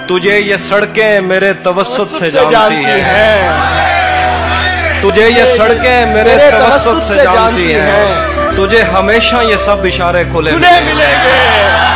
तुझे ये सड़कें मेरे तवस्सुत से जानती हैं, तुझे ये सड़कें मेरे तवस्सुत से जानती हैं, तुझे हमेशा ये सब इशारे खुले मिलेंगे।